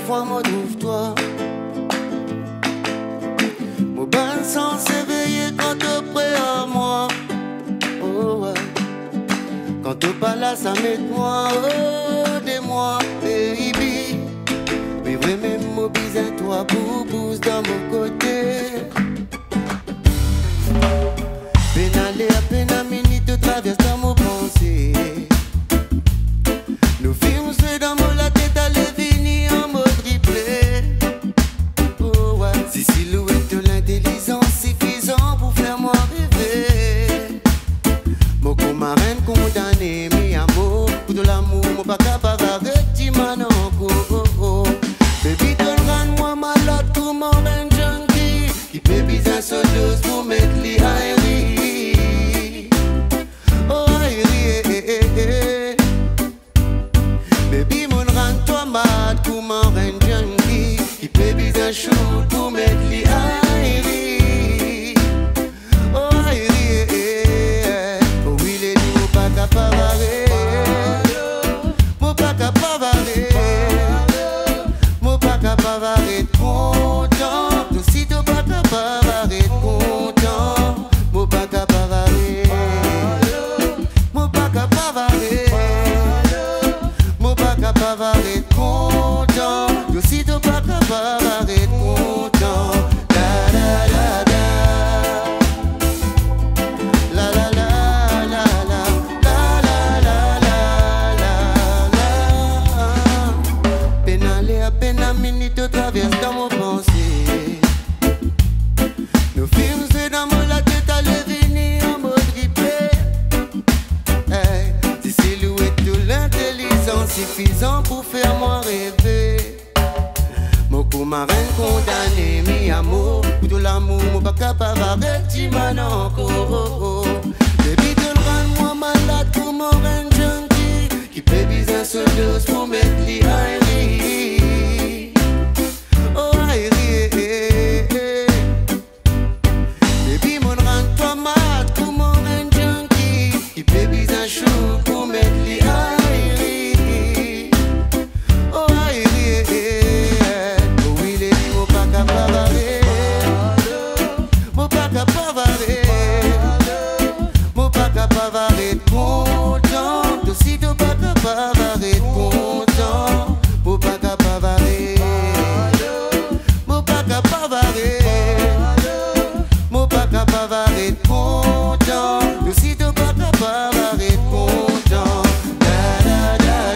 fois, moi trouve-toi. Mon ban sans s'éveiller quand t'es près à moi. Oh ouais. Quand t'es pas là, ça met moi, oh, des mois, baby. Mais vraiment, moi, besoin toi, pousse dans mon côté. Peine aller à peine à minute, te traverse dans mon pensée. Nos films, c'est dans mon la tête, allez venir en mode replay. Oh ouais, si silhouette de l'intelligence suffisant pour faire moi rêver. Mon co-marraine condamné, mi amour, pour de l'amour, mon pas capable avec Timan encore. Baby, donne-moi malade pour mon man junkie, qui peut bizarre sur dose pour mettre les aéries. Oh aérie, baby, mon rends-toi malade pour mon man junkie, qui peut bizarre chaud pour mettre les aéries. Oh aérie, oh oui les deux, mon pas capable avec, mon pas capable avec. Arrête content, donc si t'es pas capable, arrête content. Mon pas capable, arrête. Mon pas capable, arrête. Mon pas capable, arrête content, donc si t'es pas capable, arrête content. La la la la. La la la la la. La la la la la la. Peine aller à peine à minute. Traverse dans mon pensée. Nos films c'est dans mon la tête, allez venir en mode replay. Hey, si silhouette de l'intelligence suffisant pour faire moi rêver. Mon co-marraine condamné, mi amour, pour de l'amour, mon pas capable avec Timan encore. Baby, donne-moi malade pour mon rain junkie, qui peut bizarre ce dose pour mettre les aéries. Baby, mon rends-toi malade pour mon man junkie, qui peut bizarre chaud pour mettre les aéries. Oh aérie, oh oui les filles, mon pas capable avec, mon pas capable avec, mon pas capable avec content, donc si t'es pas capable avec content, mon pas capable avec, mon pas capable avec. Arrête content, nous si t'es pas capable, arrête content. La la la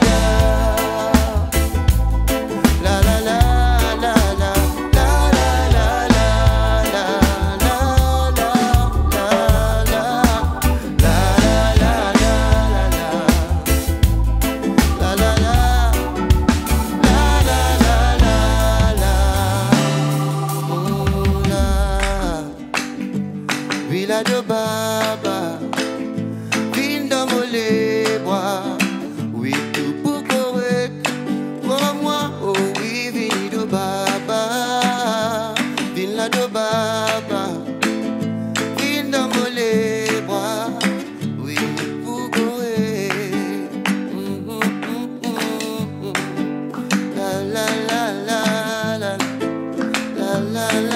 la. La la la la la. La la la la la. La la la la. La la la la. La la la. La la la la. Oh la. Villa de Baba, ville dans les bois, oui tout pour correct, pour moi, oh oui, ville de Baba, Villa de Baba, ville dans les bois, oui pour correct. La la la la la, la la la.